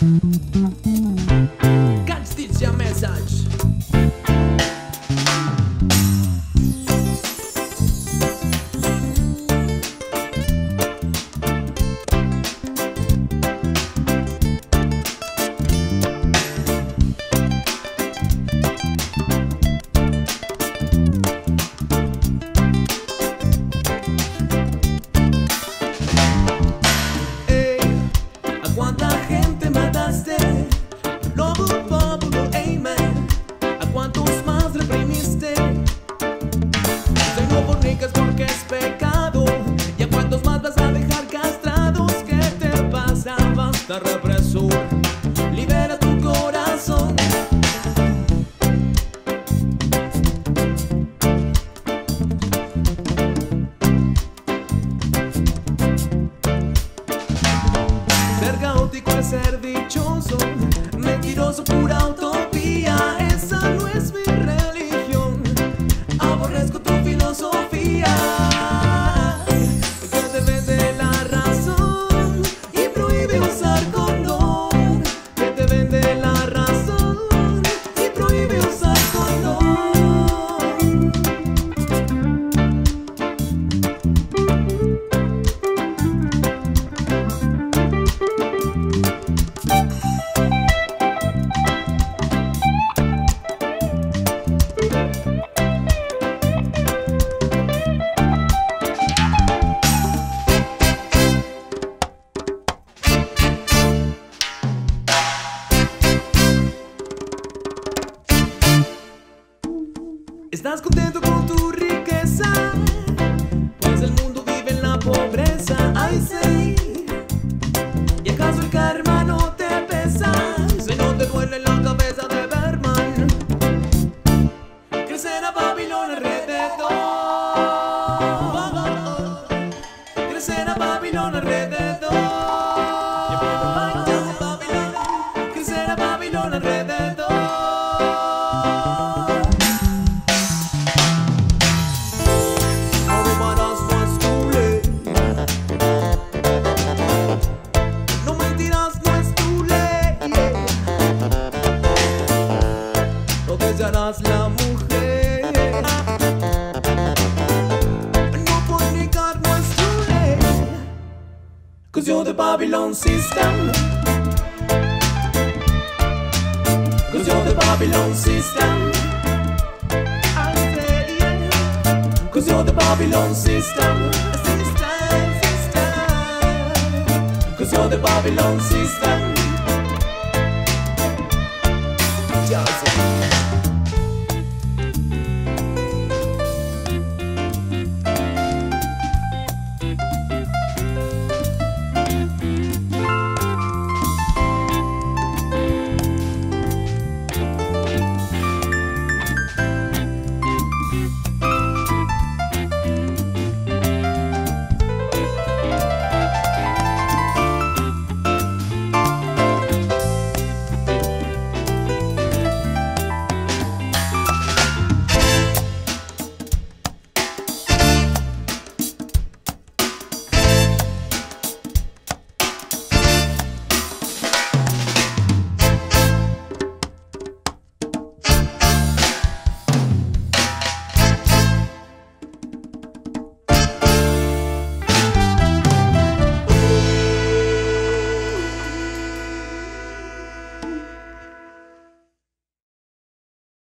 Catch this your message. ¿Cuánta gente mataste? Lobo, bóbulo, amen. ¿A cuántos más reprimiste? Si no fornicas porque es pecado. ¿Y a cuántos más vas a dejar castrados? ¿Qué te pasa? Basta, represor. Libera tu corazón. Ser caótico es ser dichoso, mentiroso, pura utopía. Esa no es mi religión, aborrezco tu filosofía. Que te vende la razón y prohíbe usar condón. Que te vende la razón y prohíbe usar condón. ¿Estás contento con tu riqueza? Pues el mundo vive en la pobreza. Ay, sí. ¿Y acaso el karma no te pesa? Si no te duele la cabeza de Berman. Crecerá Babilón alrededor. Crecerá Babilón alrededor. Crecerá Babilón alrededor. Serás la mujer, no fornicar no es tu ley. 'Cause you're the Babylon system. 'Cause you're the Babylon system. I say yeah. 'Cause you're the Babylon system. 'Cause you're the Babylon system.